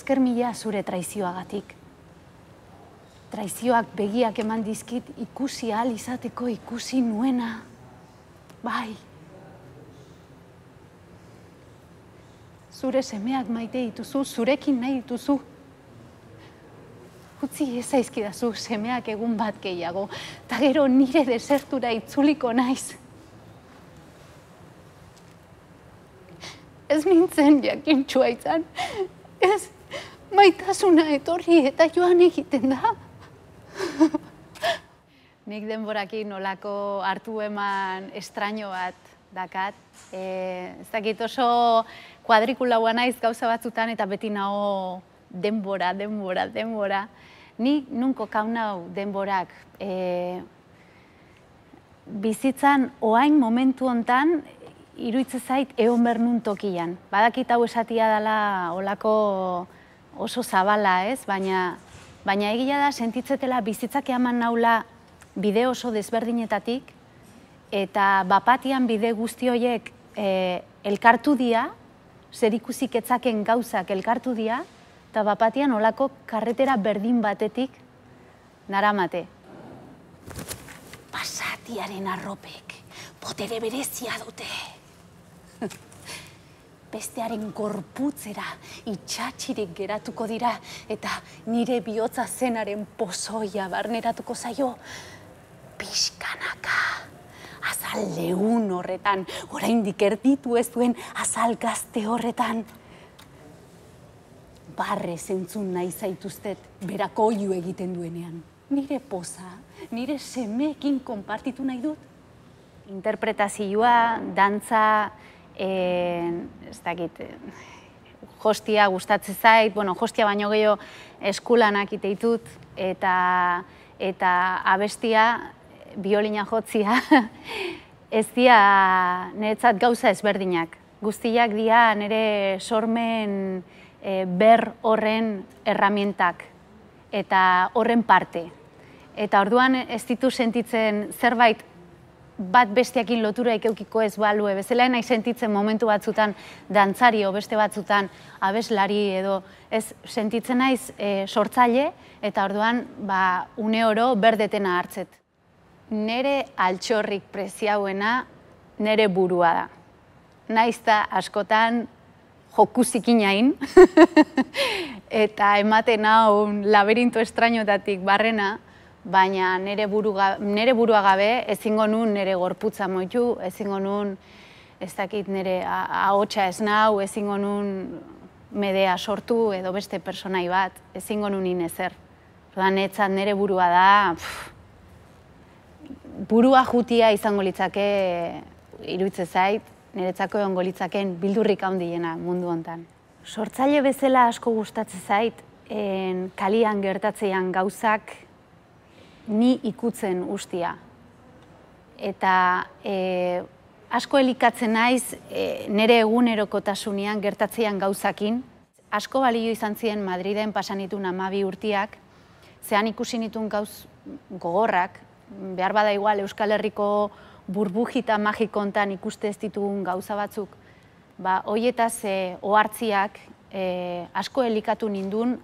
esker mila zure traizioagatik. Traizioak begiak eman dizkit ikusi ahal izateko ikusi nuena. Bai. Zure semeak maite dituzu, zurekin nahi dituzu. Utzi ez zaizkidazu semeak egun bat gehiago, eta gero nire desertura itzuliko naiz. Ez nintzen jakintsua izan, ez maitasuna etorri eta joan egiten da. Nik denborakin nolako hartu eman estraño bat dakat. Ez dakit oso kuadrikulaua naiz gauza batzutan eta beti nago denbora. Nik nunko kaunau denborak bizitzan oain momentu hontan iruitze zait egon bernun tokian. Badakit hau esatia dela olako oso zabala, ez? Baina egia da sentitzetela bizitzak eman naula bide oso desberdinetatik eta bapatian bide guzti horiek elkartu dira, zerikusik etzaken gauzak elkartu dira, eta bapatian olako karretera berdin batetik naramate. Basatiaren arropek botere berezia dute. Bestearen gorputzera itxatxirik geratuko dira eta nire bihotza zenaren pozoia barneratuko zaio. Pixkanaka, azal leun horretan, oraindik erditu ez duen azal gazte horretan. Barre zentzun nahi zaituztet berako oiu egiten duenean. Nire poza, nire semeekin konpartitu nahi dut. Interpretazioa, dantza, ez dakit, hostia gustatzen zait, hostia baino gehiago eskulanak iteitut, eta abestia, biolina jotzia, ez dira niretzat gauza ezberdinak. Guztiak dira nire sormen ber horren erramientak eta horren parte. Eta orduan ez ditu sentitzen zerbait bat besteakin loturaik eukiko ez balue, bezala nahi sentitzen momentu batzutan dantzari o beste batzutan abeslari edo ez sentitzen naiz sortzaile eta orduan une oro berdetena hartzet. Nere altxorrik preziauena nere burua da. Naiz da askotan jokuzikin hain eta ematen hau laberinto estrañotatik barrena, baina nere burua gabe ezingo nun nere gorputza moitu, ezingo nun, ez dakit nere ahotsa ez nau, ezingo nun medea sortu edo beste personai bat, ezingo nun inezer. Netzat nere burua da, burua jutia izango litzake iruitze zait, niretzako egongo litzaken bildurrik handiena mundu hontan. Sortzaile bezala asko gustatzen zait, kalian gertatzean gauzak ni ikutzen ustia. Eta asko elikatzen naiz nire egunerokotasunean gertatzean gauzakin. Asko balio izan ziren Madriden pasanitun 12 urtiak, zean ikusi nituen gauz gogorrak, behar bada igual Euskal Herriko burbujita magikontan ikuste ez ditugun gauza batzuk, hoietaz ohartziak asko elikatu nindun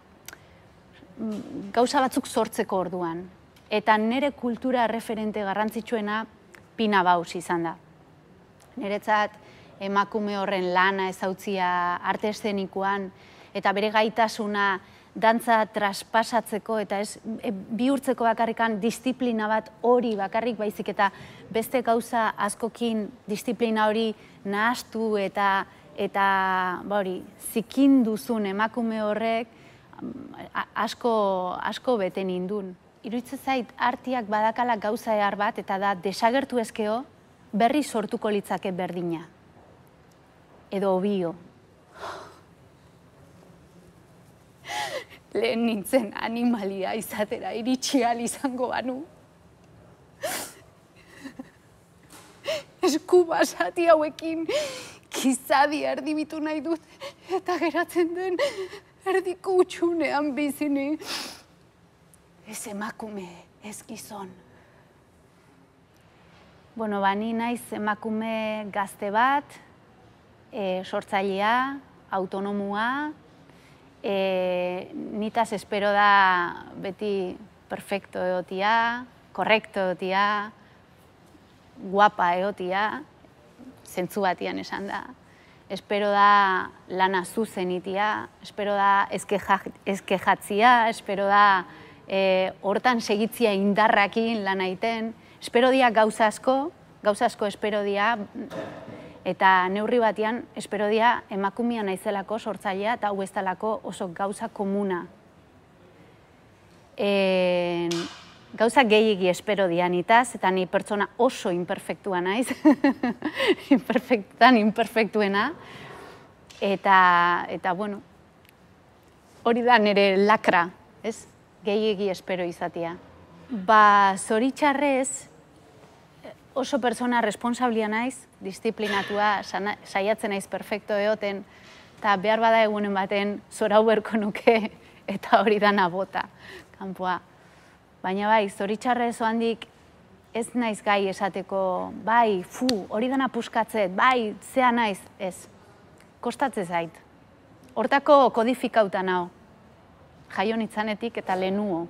gauza batzuk sortzeko orduan. Eta nire kultura referente garrantzitsuena Pina Bausch izan da. Niretzat emakume horren lana ezautzia arte eszenikoan eta bere gaitasuna dantza traspasatzeko eta ez bihurtzeko bakarrikan disiplina bat hori bakarrik baizik eta beste gauza askokin disiplina hori nahastu eta zikinduzun emakume horrek asko bete nindun. Iruditzen zait artiak badakala gauza ehar bat eta da desagertu ezkeo berri sortuko litzake berdina. Edo obio. Lehen nintzen animalia izatera iritsi ahal izango banu. Esku basati hauekin gizadi erdibitu nahi dut eta geratzen den erdiko utxunean bizini. Ez emakume, ez gizon. Ni naiz emakume gazte bat, sortzailea, autonomua, nitaz espero da beti perfecto egotia, korrekto egotia, guapa egotia, zentzu batian esan da. Espero da lana zuzen itia, espero da ezkejatzia, espero da hortan segitzia indarrakin lan aiten, espero dia gauza asko espero dia, eta neurri batian espero dia emakumea naizelako sortzailea eta hau ez delako oso gauza komuna. Gauza gehiegi espero dianitaz, eta ni pertsona oso imperfektua naiz, imperfektuena, eta bueno, hori da nire lakra, ez? Gehiegi espero izatea. Ba, zoritxarrez, oso pertsona responsablia naiz, disiplinatua, saiatzen naiz perfekto egoten, eta behar bada egunen baten zorau berko nuke, eta hori dana bota, kanpoa. Baina bai, zoritxarrez oandik ez naiz gai esateko, bai, hori dana puskatzet, bai, zea naiz, ez. Kostatze zait. Hortako kodifikauta nao. Jaio nitzanetik eta lehenuo.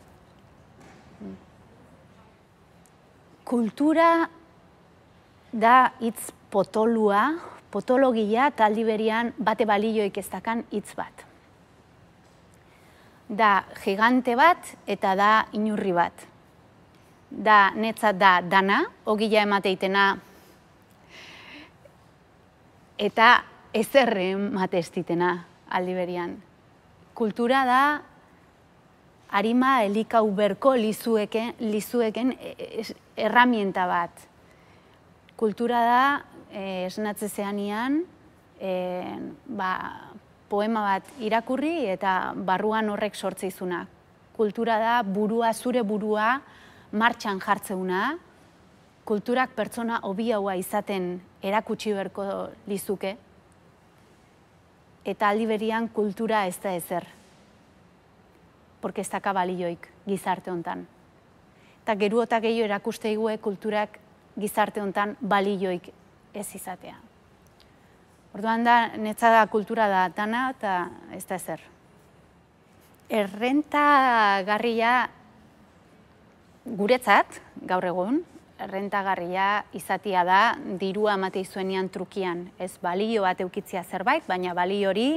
Kultura da hitz potolua, potologia eta aldi berian bate balioik ez dakan hitz bat. Da gigante bat eta da inurri bat. Da netzat da dana, ogila emateitena, eta ezerre emateztitena aldi berian. Kultura da harima elikau berko lizueken erramienta bat. Kultura da esnatze zeanian, poema bat irakurri eta barruan horrek sortzeizuna. Kultura da zure burua martxan jartzeuna, kulturak pertsona hobiaua izaten erakutsi berko lizuke, eta aldi berian kultura ez da ezer, porque ez daka balioik gizarte hontan. Eta geru eta gehiago erakuste igue kulturak gizarte hontan balioik ez izatea. Orduan da, netzada kultura da dana eta ez da ezer. Errentagarria guretzat, gaur egun, errentagarria izatia da dirua ematei zuenean trukian. Ez balio bat eukitzia zerbait, baina balio hori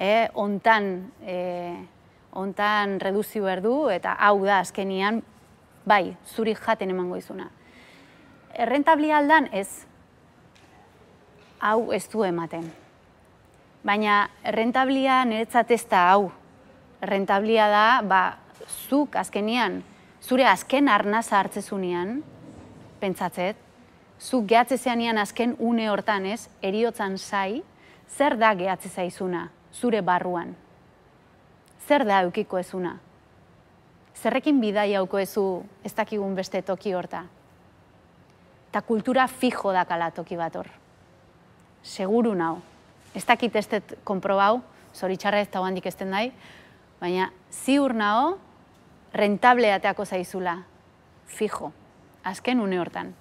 ontan reduzio berdu eta hau da azkenian, bai, zuri jaten emango izuna. Errentablia aldan ez. Hau ez du ematen. Baina errentablia niretzat ez da hau. Errentablia da, zuk azkenian, zure azken arnaza hartzezunean, pentsatzet, zuk gehatze zeanian azken une hortan ez, eriotzan zai, zer da gehatze zaizuna, zure barruan? Zer da eukiko ezuna? Zerrekin bidai hauko ezu ez dakigun beste toki horta? Eta kultura fijo dakala toki bat hor. Seguru nao. Ez dakit ez dut konprobau, zoritxarra ez da handik ezten dai, baina ziur nao rentableateako zaizula. Fijo. Azken une hortan.